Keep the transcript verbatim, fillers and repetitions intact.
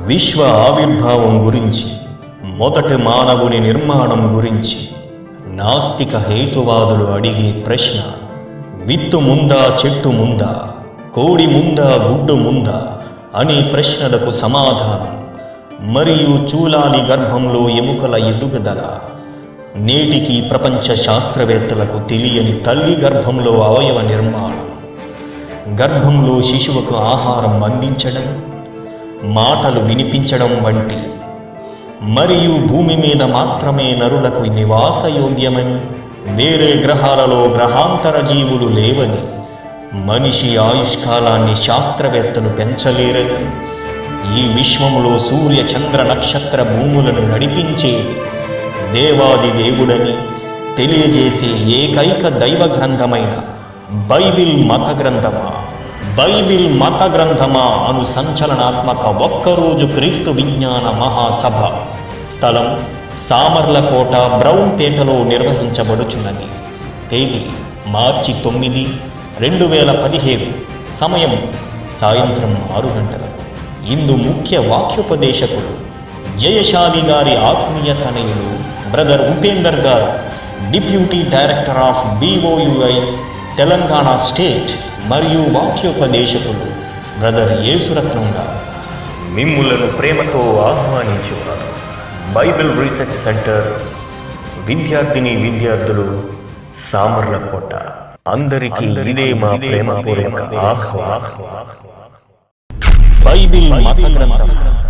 విశ్వ ఆవిర్భావం గురించి, మొదటి మానవుని నిర్మాణం గురించి నాస్తిక హేతువాదులు అడిగే ప్రశ్న, విత్తు ముందా చెట్టు ముందా, కోడి ముందా గుడ్డు ముందా అనే ప్రశ్నలకు సమాధానం మరియు చూలాలి గర్భంలో ఎముకల ఎదుగుదల, నేటికి ప్రపంచ శాస్త్రవేత్తలకు తెలియని తల్లి గర్భంలో అవయవ నిర్మాణం, గర్భంలో శిశువుకు ఆహారం అందించడం, మాటలు వినిపించడం వంటి, మరియు భూమి మీద మాత్రమే నరులకు నివాసయోగ్యమని, వేరే గ్రహాలలో గ్రహాంతర జీవులు లేవని, మనిషి ఆయుష్కాలాన్ని శాస్త్రవేత్తలు పెంచలేరని, ఈ విశ్వంలో సూర్య చంద్ర నక్షత్ర భూములను నడిపించే దేవాది దేవుడని తెలియజేసే ఏకైక దైవ గ్రంథమైన బైబిల్ మత గ్రంథమా బైబిల్ మత గ్రంథమా అను సంచలనాత్మక ఒక్కరోజు క్రీస్తు విజ్ఞాన మహాసభ స్థలం సామర్లకోట బ్రౌన్పేటలో నిర్వహించబడుచున్నది. తేదీ మార్చి తొమ్మిది రెండు వేల పదిహేడు. సమయం సాయంత్రం ఆరు గంటలకు. ఇందు ముఖ్య వాక్యోపదేశకుడు జయశాలి గారి ఆత్మీయ తనయులు బ్రదర్ ఉపేందర్ గారు, deputy director of B O U I Telangana state, మరియు వాక్యోపదేశకులు బ్రదర్ యేసురత్నం గారు. మిమ్ములను ప్రేమతో ఆహ్వానించేవారు బైబిల్ రీసెర్చ్ సెంటర్ విద్యార్థిని విద్యార్థులు, సామర్లకోట. అందరికీ ఇదే మా ప్రేమపూర్వక ఆహ్వానం. బైబిల్ మత గ్రంథం.